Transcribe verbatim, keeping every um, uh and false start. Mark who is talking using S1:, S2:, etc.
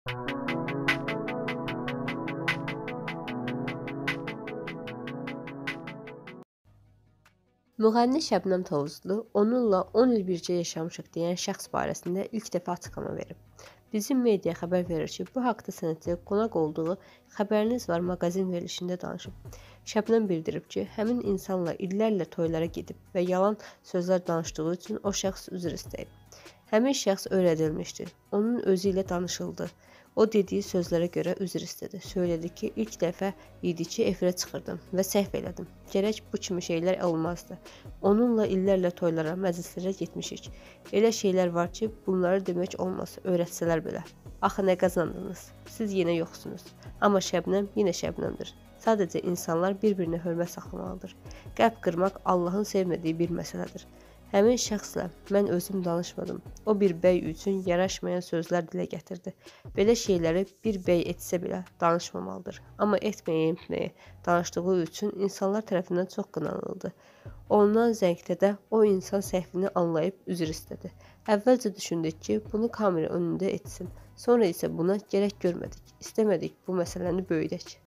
S1: Müğənni Şəbnəm Tovuzlu onunla on il bircə yaşamışıq deyən şəxs barəsində ilk dəfə açıqlama verib. Bizim media xəbər verir ki, bu haqda sənətçi qonaq olduğu Xəbəriniz var maqazin verilişində danışıb. Şəbnəm bildirib ki, həmin insanla illərlə toylara gedib və yalan sözlər danışdığı üçün o şəxs üzr istəyib. Həmin şəxs öyrədilmişdi. Onun özü ilə danışıldı. O dediyi sözlərə görə üzr istədi. Söylədi ki, ilk dəfə idi ki, efirə çıxırdım və səhv elədim. Gərək bu kimi şeylər olmazdı. Onunla illərlə toylara, məclislərə getmişik. Elə şeylər var ki, bunları demək olmaz, öyrətsələr belə. Axı nə qazandınız? Siz yenə yoxsunuz. Amma Şəbnəm yenə Şəbnəmdir. Sadəcə insanlar bir-birinə hörmət saxlamalıdır. Qəlb qırmaq Allahın sevmədiyi bir məsələdir. Həmin şəxslə mən özüm danışmadım. O bir bəy üçün yaraşmayan sözlər dilə gətirdi. Belə şeyləri bir bəy etsə belə danışmamalıdır. Amma etməyə etməyə danışdığı üçün insanlar tərəfindən çox qınanıldı. Ondan zəngdə də o insan səhvini anlayıb üzr istədi. Əvvəlcə düşündük ki, bunu kamera önündə etsin. Sonra isə buna gərək görmədik. İstəmədik bu məsələni böyüdək.